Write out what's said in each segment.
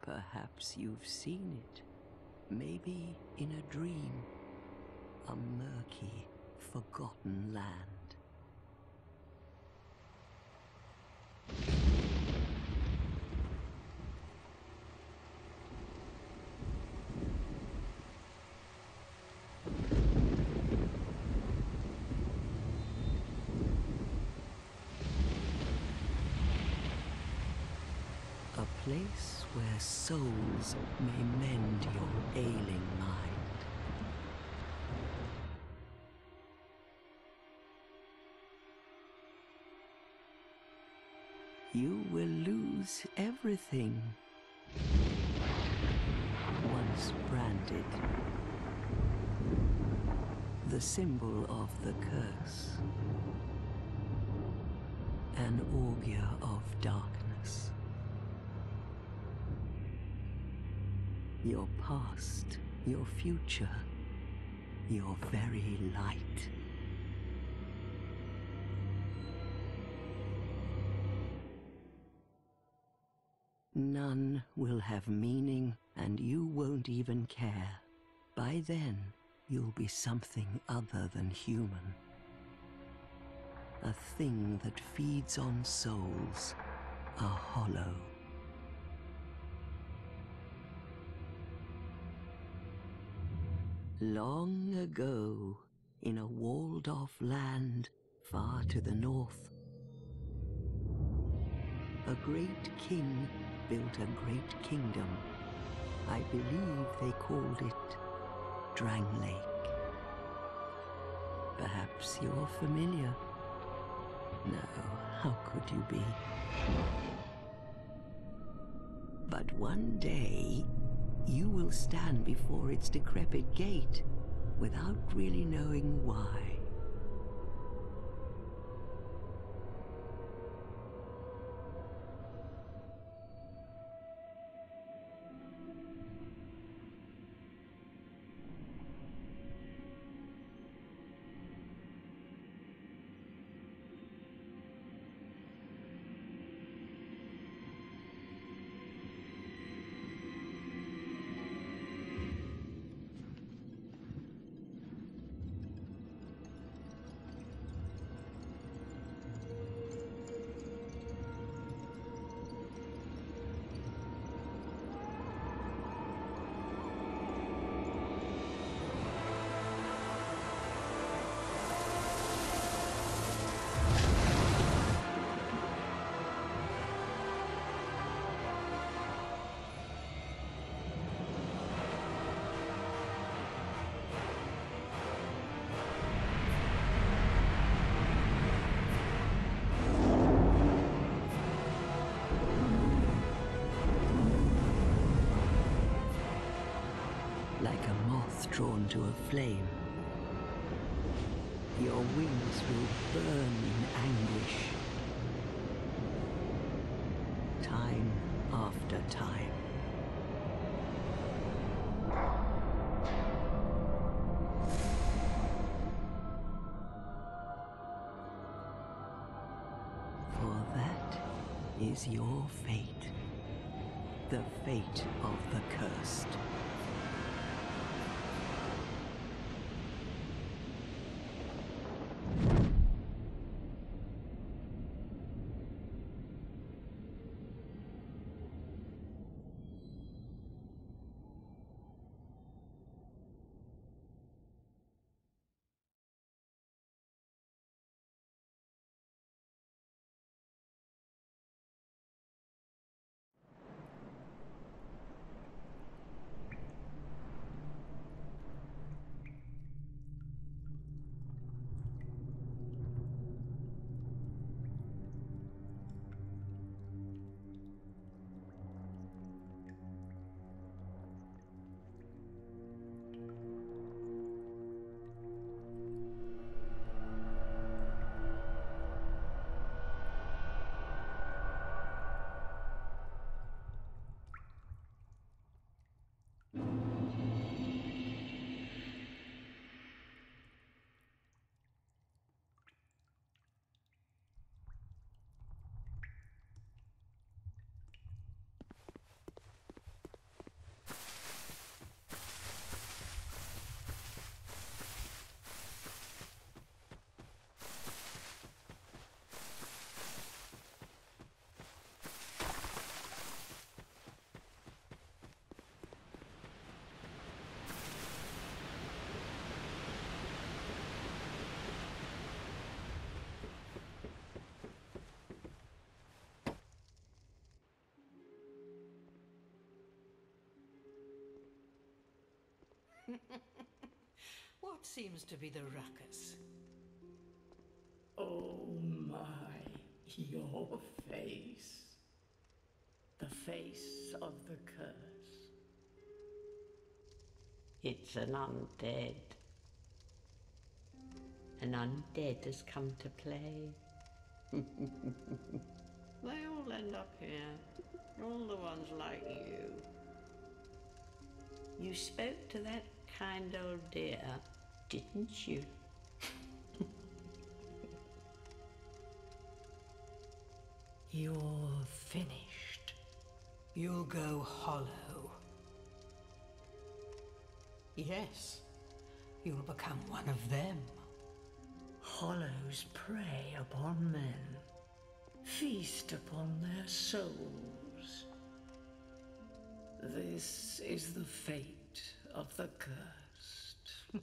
Perhaps you've seen it, maybe in a dream, a murky, forgotten land. A place where souls may mend your ailing mind. You will lose everything once branded, the symbol of the curse, an augur of darkness. Your past, your future, your very light. None will have meaning, and you won't even care. By then, you'll be something other than human. A thing that feeds on souls, a hollow. Long ago, in a walled-off land far to the north, a great king built a great kingdom. I believe they called it Dragonrider. Perhaps you're familiar. No, how could you be? But one day, you will stand before its decrepit gate without really knowing why. Like a moth drawn to a flame, your wings will burn in anguish, time after time. For that is your fate, the fate of the cursed. What seems to be the ruckus? Oh my, your face. The face of the curse. It's an undead. An undead has come to play. They all end up here. All the ones like you. You spoke to that kind old dear, didn't you? You're finished. You'll go hollow. Yes, you'll become one of them. Hollows prey upon men, feast upon their souls. This is the fate of the cursed.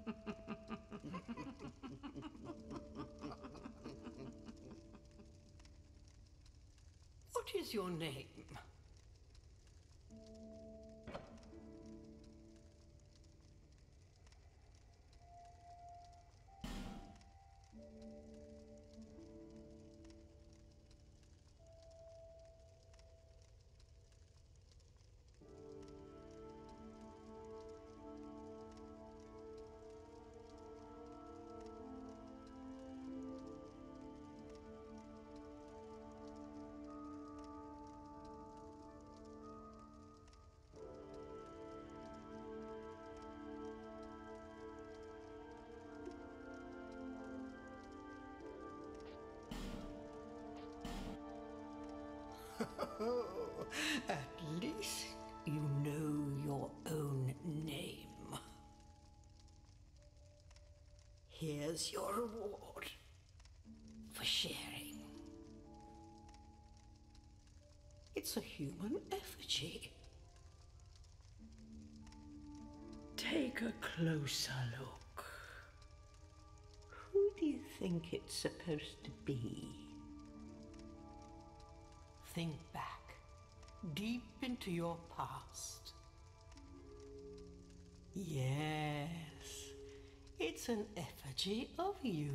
What is your name? At least you know your own name. Here's your reward for sharing. It's a human effigy. Take a closer look. Who do you think it's supposed to be? Think back, deep into your past. Yes, it's an effigy of you.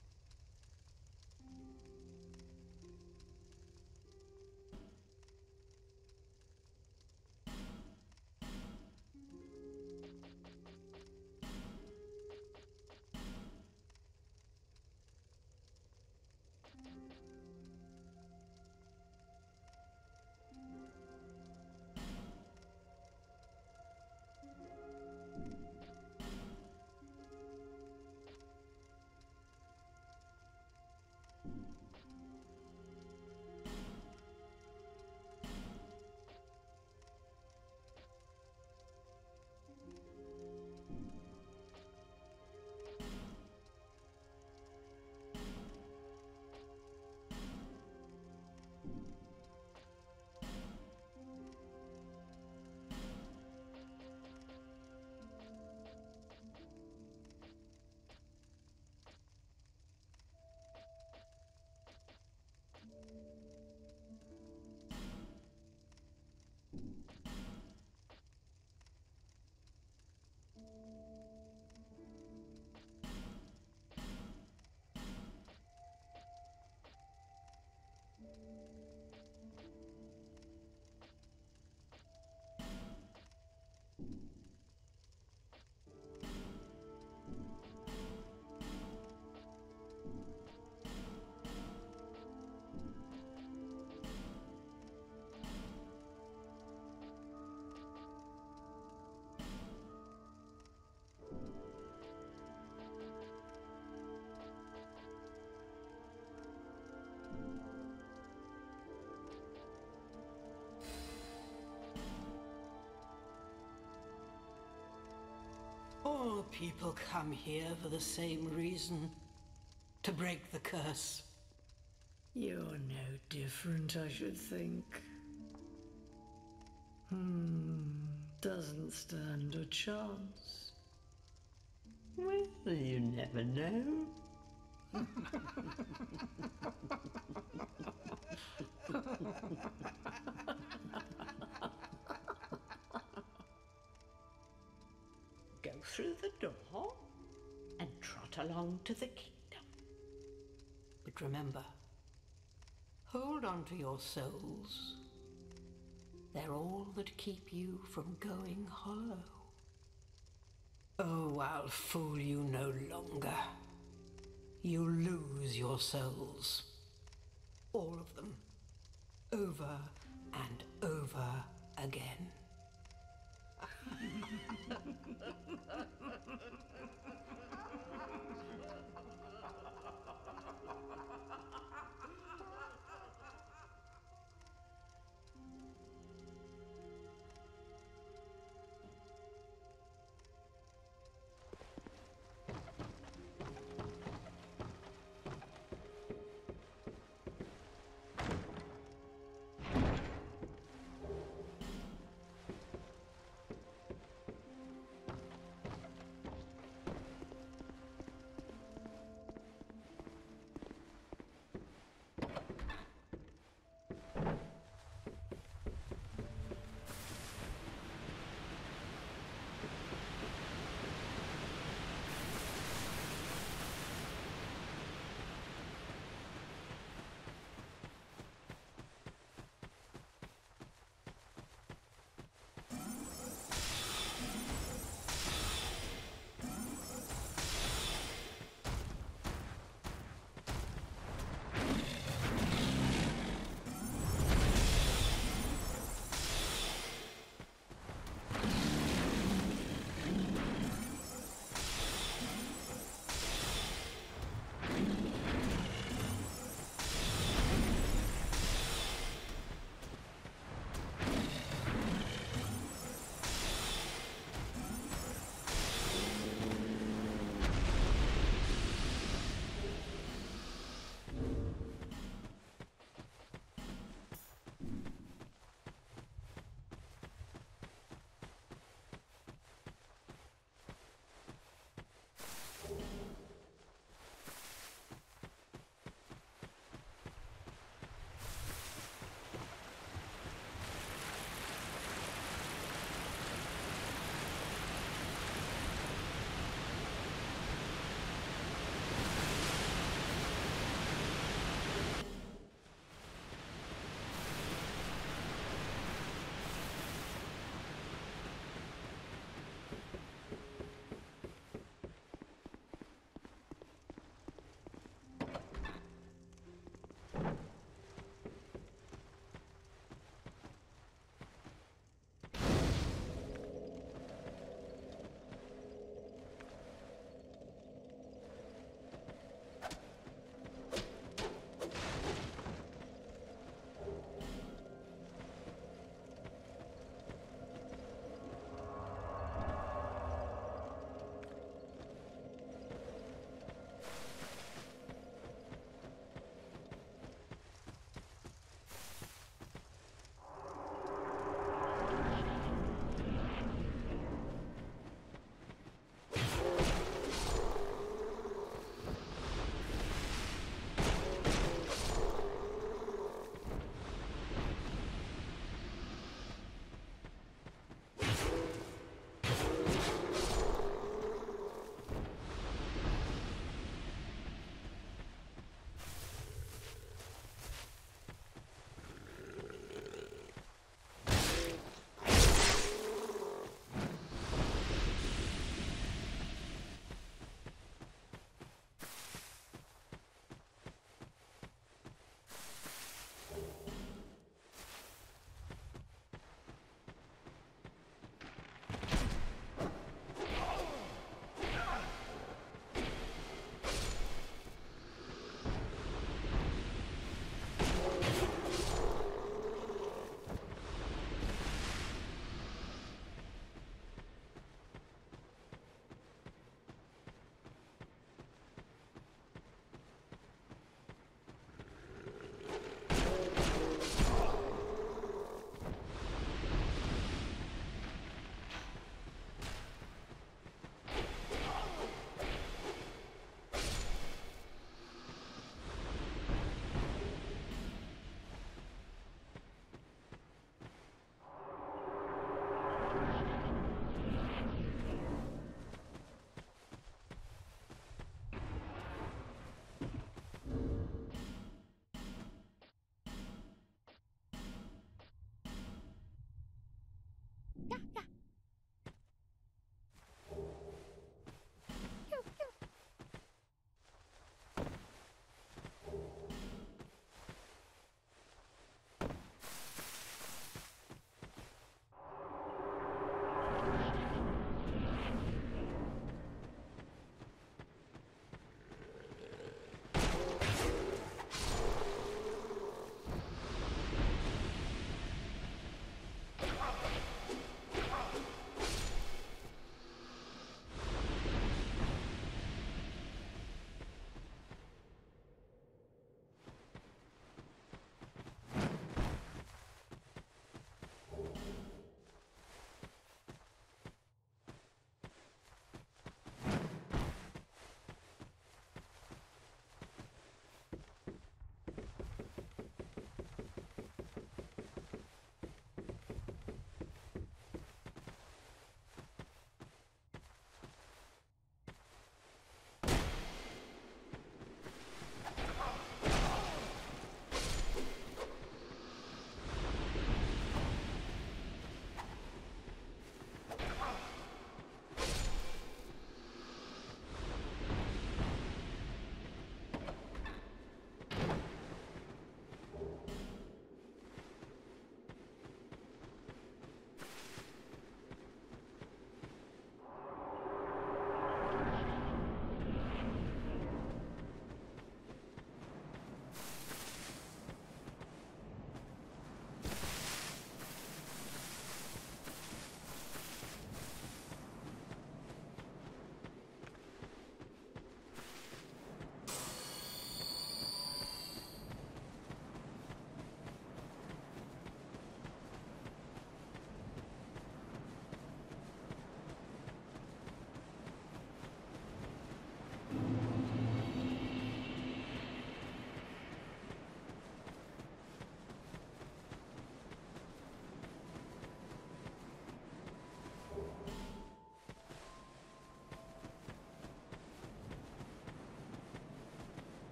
All people come here for the same reason. To break the curse. You're no different, I should think. Doesn't stand a chance. Well, you never know. Go through the door and trot along to the kingdom. But remember, hold on to your souls. They're all that keep you from going hollow. Oh, I'll fool you no longer. You lose your souls. All of them. Over and over again.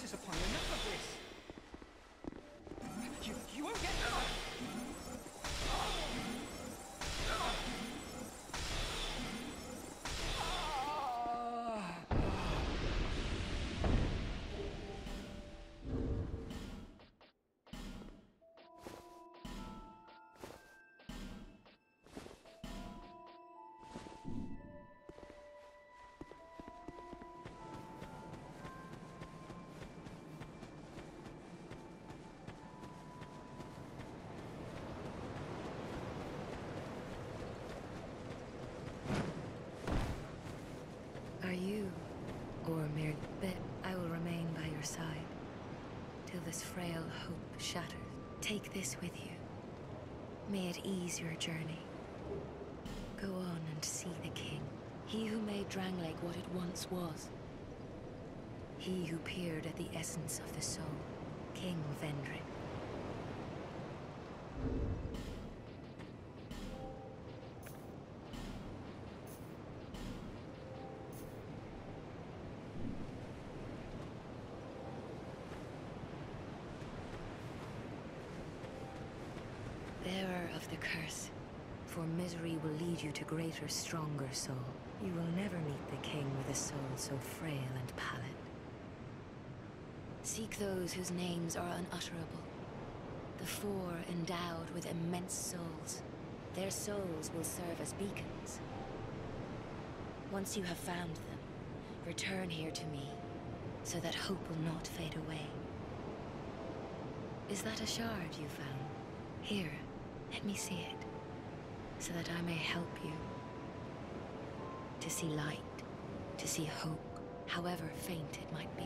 curses upon you. Enough of this. You won't get out. Are you, or merely bit, I will remain by your side, till this frail hope shatters. Take this with you. May it ease your journey. Go on and see the king, he who made Drangleic what it once was. He who peered at the essence of the soul, King Vendrick. Bearer of the curse, for misery will lead you to greater, stronger soul. You will never meet the king with a soul so frail and pallid. Seek those whose names are unutterable. The four endowed with immense souls. Their souls will serve as beacons. Once you have found them, return here to me, so that hope will not fade away. Is that a shard you found? Here, let me see it, so that I may help you. To see light, to see hope, however faint it might be.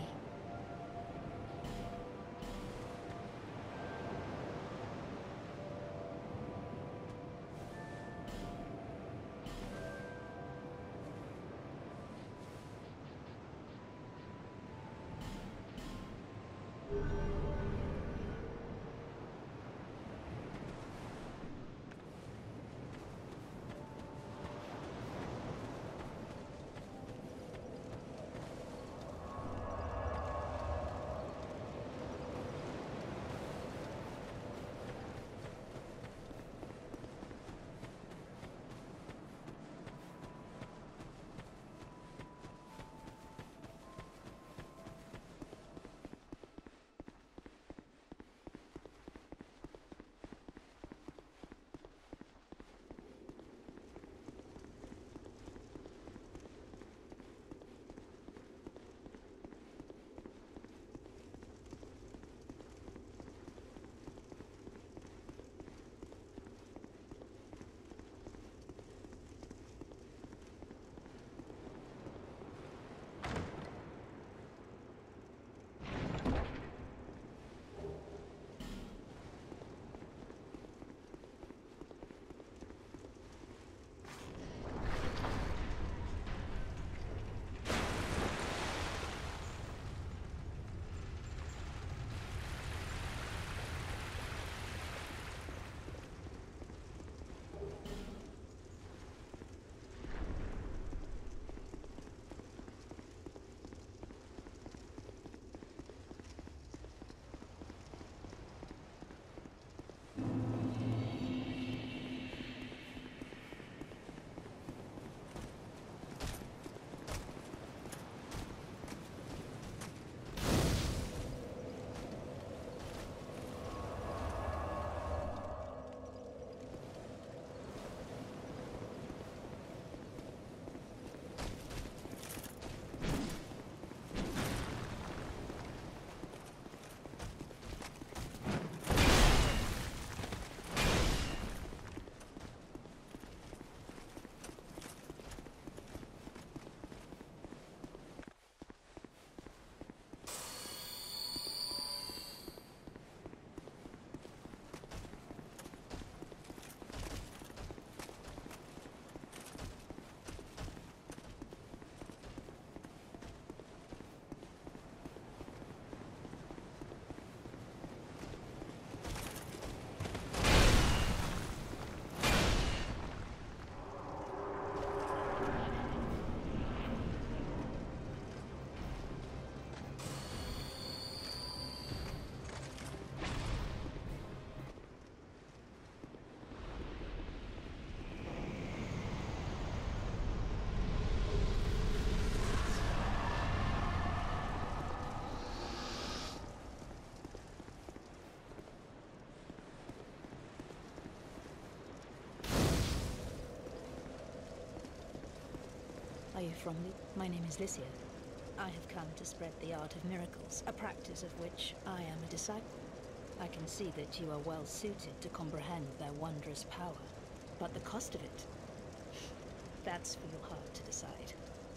from me. My name is Lycia. I have come to spread the art of miracles, a practice of which I am a disciple. I can see that you are well suited to comprehend their wondrous power. But the cost of it, that's for your heart to decide.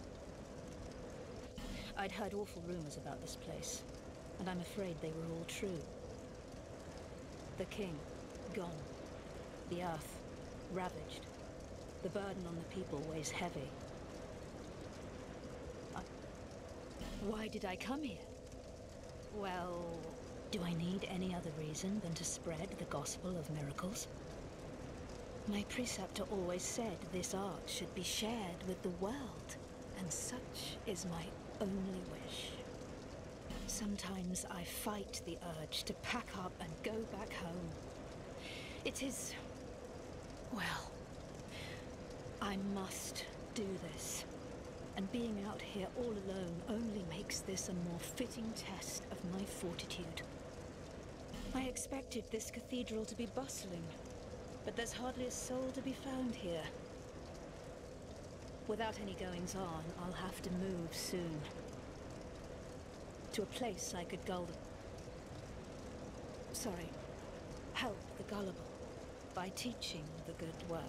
I'd heard awful rumors about this place, and I'm afraid they were all true. The king, gone. The earth, ravaged. The burden on the people weighs heavy. Why did I come here? Well, do I need any other reason than to spread the gospel of miracles? My preceptor always said this art should be shared with the world, and such is my only wish. Sometimes I fight the urge to pack up and go back home. It is... well, I must do this. And being out here all alone only makes this a more fitting test of my fortitude. I expected this cathedral to be bustling, but there's hardly a soul to be found here. Without any goings-on, I'll have to move soon. To a place I could help the gullible by teaching the good word.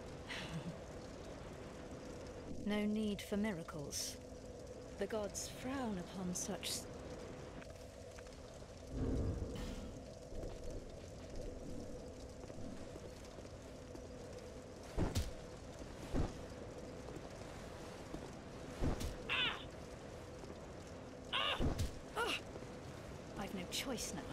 No need for miracles. The gods frown upon such... I've no choice now.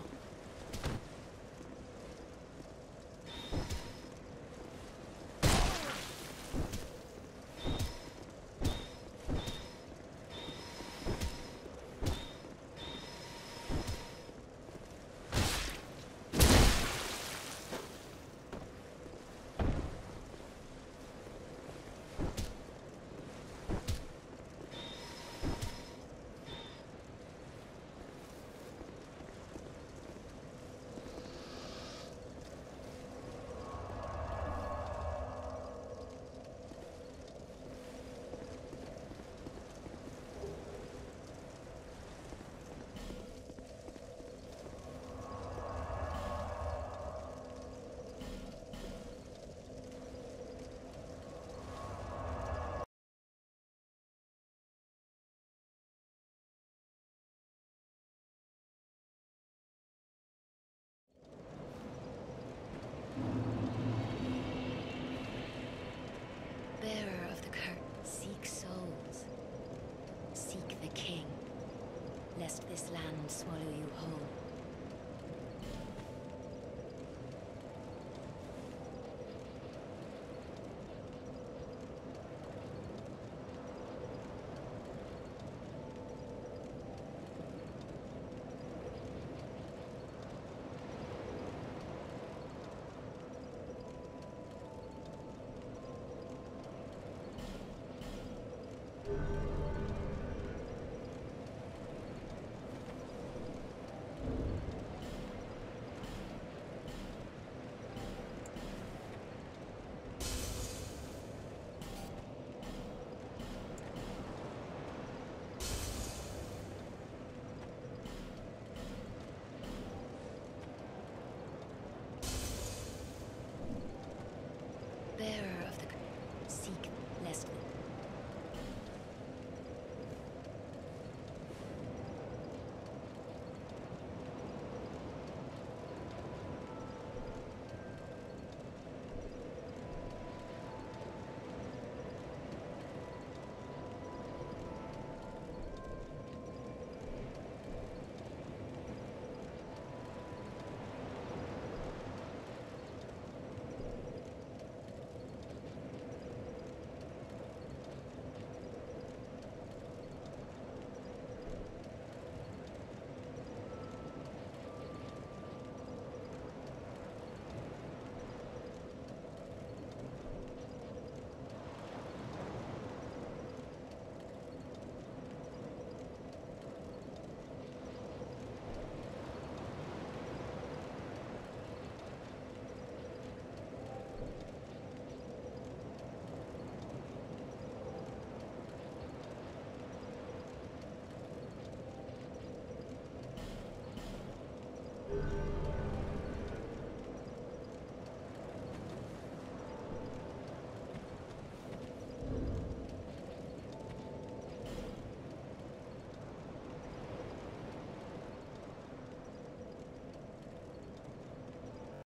Bearer of the curtain, seek souls. Seek the king, lest this land swallow you whole.